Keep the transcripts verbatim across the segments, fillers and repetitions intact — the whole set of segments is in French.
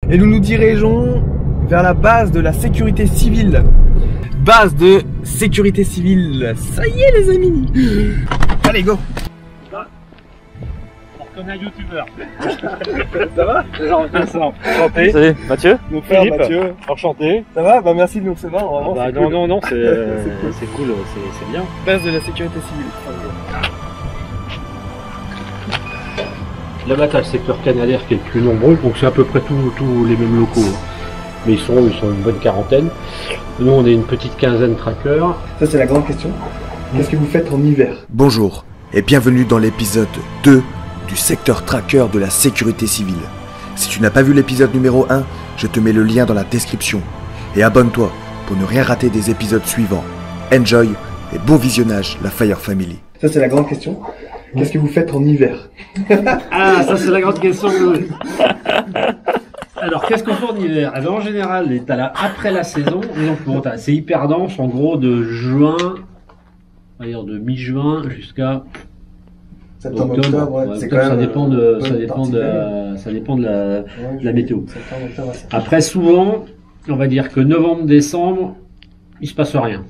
Et nous nous dirigeons vers la base de la sécurité civile. Base de sécurité civile. Ça y est les amis. Allez go. On reconnaît un youtubeur. Ça va? Jean-Vincent, enchanté. Salut, Mathieu. Mon frère Philippe, Mathieu. enchanté. Ça va? Bah merci de nous recevoir. Vraiment, Bah, c'est non, cool. non, non, c'est euh, C'est cool. cool, c'est bien. Base de la sécurité civile. Là-bas, t'as le secteur canadaire qui est le plus nombreux, donc c'est à peu près tous les mêmes locaux. hein. Mais ils sont, ils sont une bonne quarantaine. Nous, on est une petite quinzaine de trackers. Ça c'est la grande question. Qu'est-ce que vous faites en hiver? Bonjour et bienvenue dans l'épisode deux du secteur tracker de la sécurité civile. Si tu n'as pas vu l'épisode numéro un, je te mets le lien dans la description. Et abonne-toi pour ne rien rater des épisodes suivants. Enjoy et bon visionnage la Fire Family. Ça c'est la grande question. Qu'est-ce que vous faites en hiver? Ah, ça c'est la grande question. Alors, qu'est-ce qu'on fait en hiver? Alors, en général, t'as là après la saison, donc bon, t'as- c'est hyper dense, en gros, de juin, on va dire de mi-juin jusqu'à Septembre, octobre. octobre, ouais. Ouais, C'est octobre, quand ça même, dépend de, euh, ça bonne dépend partie de, de l'année. la- ça dépend de la, Ouais, de la météo. Septembre, octobre, c'est- Après, souvent, on va dire que novembre, décembre, il se passe rien.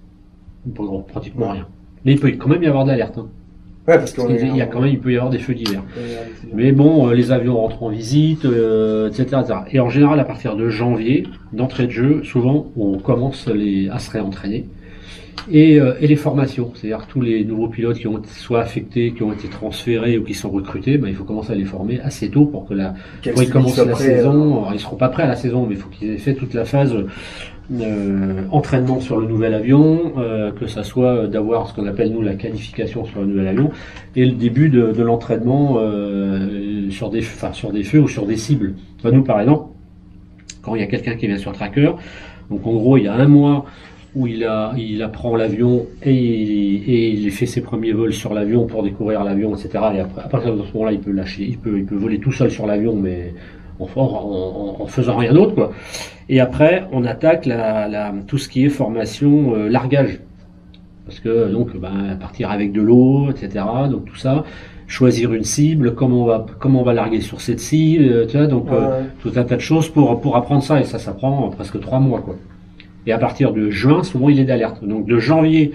Pas grand- Pratiquement Ouais. rien. Mais il peut quand même y avoir d'alerte. Hein. Ouais, parce Parce qu'on qu'il est- y a quand même, il peut y avoir des feux d'hiver. Mais... Mais bon, euh, les avions rentrent en visite, euh, et cetera, et cetera. Et en général, à partir de janvier, d'entrée de jeu, souvent, on commence les, à se réentraîner. Et, euh, et les formations, c'est-à-dire tous les nouveaux pilotes qui ont été soit affectés, qui ont été transférés ou qui sont recrutés, ben, il faut commencer à les former assez tôt pour que la, pour ils commencent la saison. Alors, ils seront pas prêts à la saison, mais il faut qu'ils aient fait toute la phase euh, entraînement sur le nouvel avion, euh, que ça soit d'avoir ce qu'on appelle nous la qualification sur le nouvel avion et le début de, de l'entraînement euh, sur des, enfin, sur des feux ou sur des cibles. Enfin, nous, par exemple, quand il y a quelqu'un qui vient sur Tracker, donc en gros, il y a un mois où il a, il apprend l'avion et il, et il fait ses premiers vols sur l'avion pour découvrir l'avion, et cetera. Et après, à partir de ce moment-là, il peut lâcher, il peut, il peut voler tout seul sur l'avion, mais en, en, en, en faisant rien d'autre, quoi. Et après, on attaque la, la, tout ce qui est formation euh, largage, parce que donc, ben, partir avec de l'eau, et cetera. Donc tout ça, choisir une cible, comment on va, comment on va larguer sur cette cible, tu vois. Donc Ouais. euh, tout un tas de choses pour pour apprendre ça, et ça, ça prend presque trois mois, quoi. Et à partir de juin, souvent il est d'alerte. Donc de janvier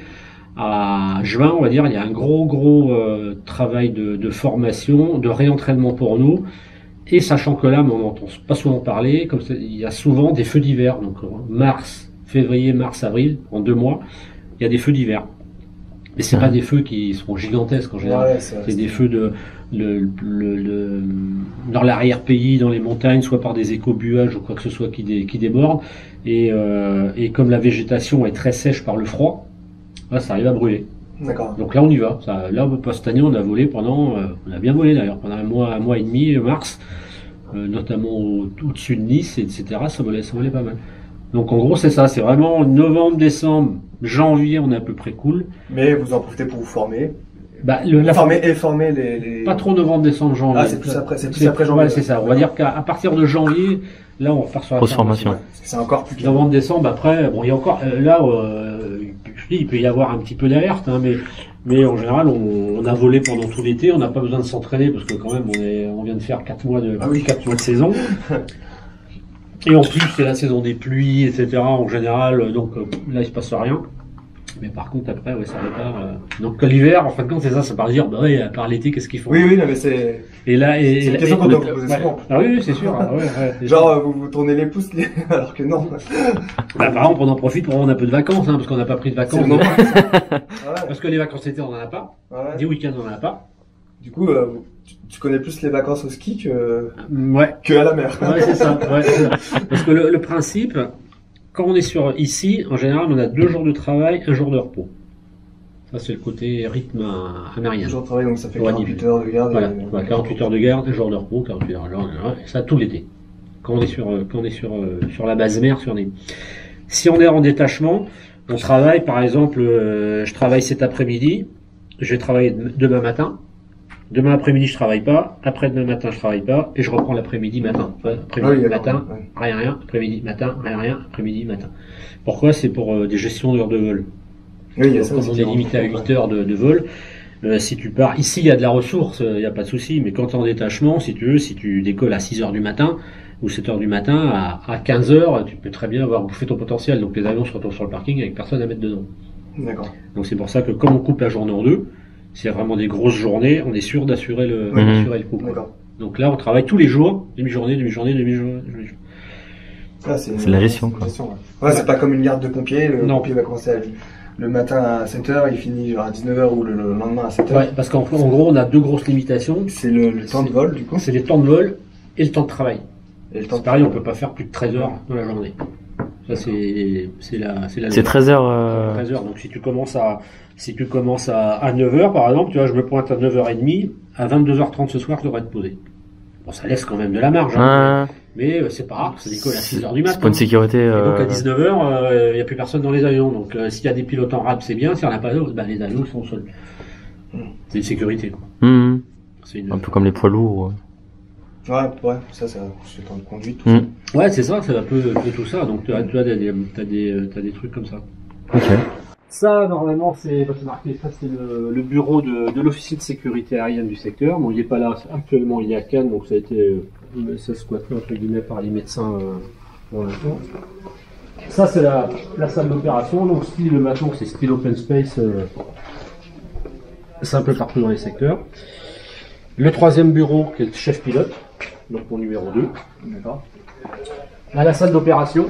à juin, on va dire, il y a un gros gros euh, travail de, de formation, de réentraînement pour nous. Et sachant que là, on n'entend pas souvent parler, comme ça, il y a souvent des feux d'hiver. Donc mars, février, mars, avril, en deux mois, il y a des feux d'hiver. Mais c'est pas des feux qui sont gigantesques en général. Ouais, ça- C'est des feux de, le, le, le- dans l'arrière-pays, dans les montagnes, soit par des écobuages ou quoi que ce soit qui, dé, qui débordent. Et, euh, et comme la végétation est très sèche par le froid, là, ça arrive à brûler. D'accord. Donc là, on y va. Ça, là, cette année, on a volé pendant, euh, on a bien volé d'ailleurs, pendant un mois, un mois et demi, mars, euh, notamment au- au-dessus de Nice, et cetera. Ça volait, ça volait pas mal. Donc en gros, c'est ça. C'est vraiment novembre, décembre, janvier, on est à peu près cool. Mais vous en profitez pour vous former. Bah, le, la Former et former les... les... Pas trop novembre, décembre, janvier. Ah, c'est plus après- c'est plus après janvier. Ouais, c'est ça. On va dire qu'à à partir de janvier, là, on repart sur la Grosse formation. Ouais, parce que c'est encore plus... Novembre, décembre, après, bon, il y a encore, euh, là, euh, je dis, il peut y avoir un petit peu d'alerte, hein, mais, mais en général, on, on a volé pendant tout l'été, on n'a pas besoin de s'entraîner parce que quand même, on est, on vient de faire quatre mois de, Ah oui. quatre mois de saison. Et en plus, c'est la saison des pluies, et cetera. En général, donc euh, là, il se passe rien. Mais par contre, après, ouais, ça repart. Euh... Donc l'hiver, en fin de compte, c'est ça, ça part dire, bah ouais, à part l'été, qu'est-ce qu'ils font? Oui, oui, non, mais c'est... Et là, et, C'est une et- question et- qu'on doit ouais. vous poser souvent. Ah oui, oui, c'est sûr. Ah ouais, ouais, c'est Genre, sûr. euh, vous vous tournez les pouces, les- alors que non. Bah, par exemple, on en profite pour prendre un peu de vacances, hein, parce qu'on n'a pas pris de C'est vacances. le moment. Ouais. Parce que les vacances d'été, on n'en a pas. Ouais. Des week-ends, on n'en a pas. Du coup, euh, vous- tu, tu connais plus les vacances au ski que, Ouais, que à la mer. ouais, c'est ça. Ouais, c'est ça. Parce que le, le principe, quand on est sur ici, en général, on a deux jours de travail, un jour de repos. Ça, c'est le côté rythme euh, amérien. Jour de travail, donc ça fait Ouais, quarante-huit heures de garde. Voilà, et- voilà, quarante-huit heures de garde, un jour de repos, quarante-huit heures de garde, et ça tout l'été. Quand on est sur, euh, quand on est sur, euh, sur la base mère, sur les... Si on est en détachement, on travaille, par exemple, euh, je travaille cet après-midi, je vais travailler dem- demain matin. Demain après-midi, je travaille pas. Après-demain matin, je travaille pas. Et je reprends l'après-midi matin. Ouais, après-midi Ah oui, d'accord, matin, ouais. rien, rien. Après-midi matin, rien, rien. Après-midi matin. Pourquoi? C'est pour euh, des gestions d'heures de vol. Oui, il y a Donc, ça comme aussi on qui est rentre limité à en compte, huit heures de, de vol, euh, si tu pars, ici il y a de la ressource, il n'y a pas de souci, mais quand tu es en détachement, si tu veux, si tu décolles à six heures du matin, ou sept heures du matin, à, à quinze heures, tu peux très bien avoir bouffé ton potentiel. Donc les avions se retrouvent sur le parking avec personne à mettre dedans. D'accord. Donc c'est pour ça que comme on coupe la journée en deux, s'il y a vraiment des grosses journées, on est sûr d'assurer le, Ouais. d'assurer le coup. D'accord. Donc là, on travaille tous les jours, demi-journée, demi-journée, demi-journée. demi-journée. Ah, c'est C'est de la gestion, c'est une quoi. gestion, ouais. Ouais, c'est pas comme une garde de pompiers. Le Non. pompier va commencer à- le matin à sept heures, il finit genre à dix-neuf heures ou le, le lendemain à sept heures. Ouais, parce qu'en en gros, on a deux grosses limitations. C'est le, le temps de vol, du coup. C'est les temps de vol et le temps de travail. Et le temps C'est de pareil, on peut pas faire plus de treize heures dans la journée. Ça, c'est c'est la, c'est la C'est loi. treize heures. euh, treize heures. Donc si tu commences à si tu commences à, à neuf heures, par exemple, tu vois, je me pointe à neuf heures trente, à vingt-deux heures trente ce soir, je devrais être posé. Bon, ça laisse quand même de la marge, hein, ah, mais euh, c'est pas rare, ça décolle à six heures du matin. c'est pas une sécurité. Et donc à euh, dix-neuf heures, il n'y a plus personne dans les avions. Donc euh, s'il y a des pilotes en rab, c'est bien. S'il n'y en a pas d'autres, bah, les avions sont seuls. C'est une sécurité, quoi. hum, C'est une... Un peu comme les poids lourds. Ouais, ouais, ça, ça c'est le temps de conduite, tout Hum. Ouais, c'est ça, c'est un peu, un peu tout ça. Donc tu as, tu as des, t'as des, t'as des trucs comme ça. Ok. Ça, normalement, c'est c'est marqué. Ça, c'est le, le bureau de, de l'officier de sécurité aérienne du secteur. Bon, il n'est pas là actuellement, il est à Cannes, donc ça a été euh, ça squatté entre guillemets par les médecins euh, pour l'instant. Ça, c'est la, la salle d'opération. Donc, style maintenant, c'est style open space. Euh, c'est un peu partout dans les secteurs. Le troisième bureau, qui est le chef pilote, donc mon numéro deux. D'accord. Là, la salle d'opération.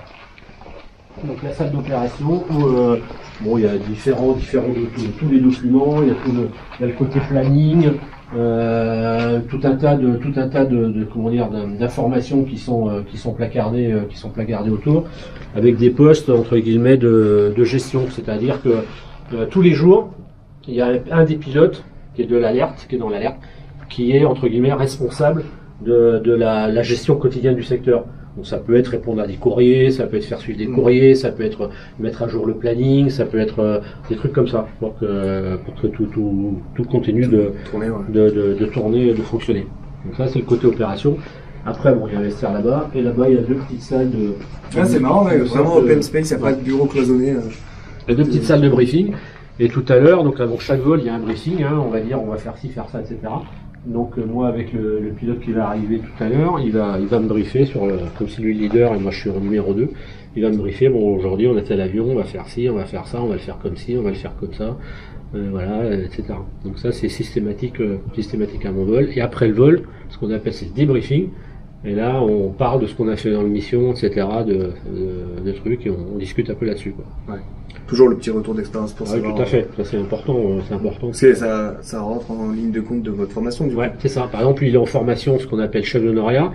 Donc la salle d'opération où euh, bon, il y a différents, différents tous, tous les documents, il y a tout le, il y a le côté planning, euh, tout un tas de, tout un tas de, de comment dire, d'informations qui sont, euh, qui sont placardées, euh, qui sont placardées autour, avec des postes entre guillemets de, de gestion, c'est-à-dire que euh, tous les jours, il y a un des pilotes qui est de l'alerte, qui est dans l'alerte, qui est entre guillemets responsable de, de la, la gestion quotidienne du secteur. Donc ça peut être répondre à des courriers, ça peut être faire suivre des Mmh. courriers, ça peut être mettre à jour le planning, ça peut être euh, des trucs comme ça pour que, pour que tout, tout, tout continue de, Tourner, ouais. de, de, de tourner et de fonctionner. Donc ça c'est le côté opération. Après bon, il y a un vestiaire là-bas et là-bas il y a deux petites salles de. Ah, c'est marrant, ouais, de- vraiment de- open space, il n'y a pas de bureau cloisonné. euh. Il y a deux petites salles de briefing. Et tout à l'heure, donc avant chaque vol, il y a un briefing, hein, on va dire on va faire ci, faire ça, et cetera. Donc euh, moi avec le, le pilote qui va arriver tout à l'heure, il va, il va me briefer sur le, comme si lui est le leader et moi je suis au numéro deux, il va me briefer, bon aujourd'hui on est à l'avion, on va faire ci, on va faire ça, on va le faire comme ci, on va le faire comme ça, euh, voilà, euh, et cetera. Donc ça c'est systématique, euh, systématique à mon vol. Et après le vol, ce qu'on appelle c'est le debriefing, et là on parle de ce qu'on a fait dans la mission, et cetera, de, de, de trucs, et on, on discute un peu là-dessus, quoi. Toujours le petit retour d'expérience pour Ah oui, savoir. tout à fait, ça c'est important, euh, c'est important. Parce que ça, ça rentre en ligne de compte de votre formation, du coup. Ouais, c'est ça. Par exemple, il est en formation, ce qu'on appelle chef d'honoria.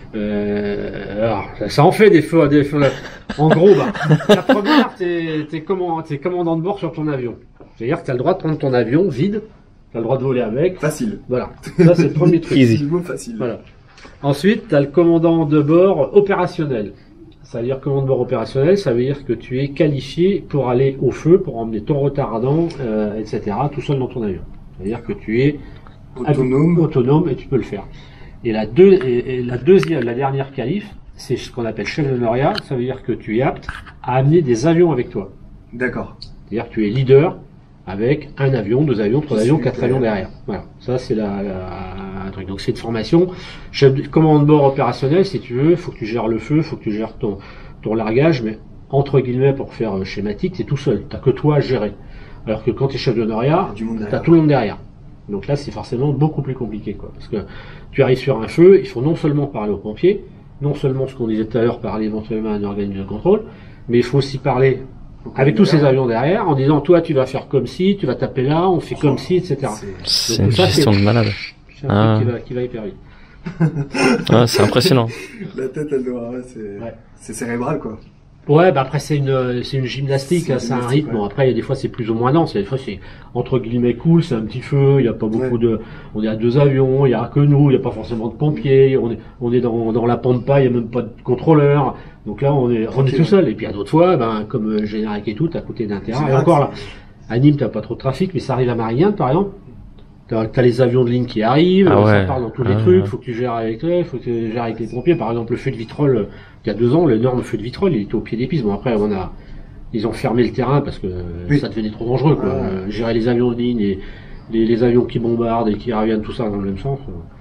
Euh, alors, ça en fait des fois, des fois. En gros, bah, la première, t'es, t'es, comment, t'es commandant de bord sur ton avion. C'est-à-dire que t'as le droit de prendre ton avion vide, t'as le droit de voler avec. Facile. Voilà. Ça, c'est le premier truc. Easy. Le mot facile. Voilà. Ensuite, t'as le commandant de bord opérationnel. Ça veut dire commandant de bord opérationnel, ça veut dire que tu es qualifié pour aller au feu, pour emmener ton retardant, euh, et cetera, tout seul dans ton avion. C'est-à-dire que tu es Autonome. autonome et tu peux le faire. Et la, deux, et, et la deuxième, la dernière qualif, c'est ce qu'on appelle chef d'honoria, ça veut dire que tu es apte à amener des avions avec toi. D'accord. C'est-à-dire que tu es leader avec un avion, deux avions, trois avions, Super. quatre avions derrière. Voilà, ça c'est la, la un truc. Donc c'est une formation. Chef de, commandant de bord opérationnel, si tu veux, faut que tu gères le feu, faut que tu gères ton, ton largage, mais entre guillemets, pour faire euh, schématique, tu es tout seul. T'as que toi à gérer. Alors que quand tu es chef d'honoria, Du monde t'as derrière. tout le monde derrière. Donc là, c'est forcément beaucoup plus compliqué, quoi. Parce que tu arrives sur un feu, il faut non seulement parler aux pompiers, non seulement ce qu'on disait tout à l'heure, parler éventuellement à un organisme de contrôle, mais il faut aussi parler avec tous ces avions derrière en disant, toi, tu vas faire comme ci, tu vas taper là, on fait comme ci, et cetera. C'est- C'est Donc, une ça, gestion c'est- de malade. C'est un Ah. truc qui va, qui va hyper vite. Ah, c'est impressionnant. La tête, elle doit. Ouais, c'est Ouais. c'est cérébral, quoi. Ouais, bah après c'est une c'est une gymnastique, C'est hein, c'est un gymnastique, rythme. ouais. Bon, après il y a des fois c'est plus ou moins dense, il y a des fois c'est entre guillemets cool, c'est un petit feu, il y a pas beaucoup Ouais. de, on est à deux avions, il y a que nous, il y a pas forcément de pompiers, on est on est dans dans la pampa, il y a même pas de contrôleur. Donc là on est on est Tranquille. tout seul. Et puis à d'autres fois, ben comme euh, Générique et tout, à côté d'un terrain. Et Générique, encore là, c'est- à Nîmes t'as pas trop de trafic, mais ça arrive à Marignane par exemple. T'as as les avions de ligne qui arrivent, Ah ça ouais. part dans tous les Ah trucs, ouais. faut que tu gères avec eux, faut que tu gères avec les pompiers. Par exemple, le feu de Vitrolles, euh, il y a deux ans, l'énorme feu de Vitrolles, il était au pied des pistes. Bon, après, on a, ils ont fermé le terrain parce que Oui. ça devenait trop dangereux, quoi. Ah ouais. Euh, gérer les avions de ligne et les, les avions qui bombardent et qui reviennent, tout ça dans le même sens. euh,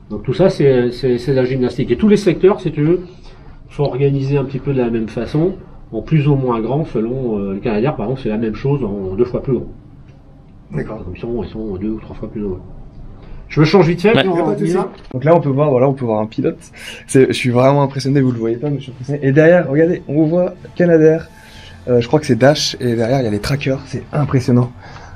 Donc tout ça, c'est c'est la gymnastique. Et tous les secteurs, si tu veux, sont organisés un petit peu de la même façon, en plus ou moins grand, selon euh, le Canadair, par exemple, c'est la même chose en deux fois plus gros. D'accord. Ils sont, ils sont deux ou trois fois plus gros. Je me change vite fait, Ouais. puis on Pas de y souci. va. Donc là, on peut voir, voilà, on peut voir un pilote. C'est, je suis vraiment impressionné, vous le voyez pas, mais je suis impressionné. Et derrière, regardez, on voit Canadair. Euh, je crois que c'est Dash, et derrière, il y a les trackers. C'est impressionnant.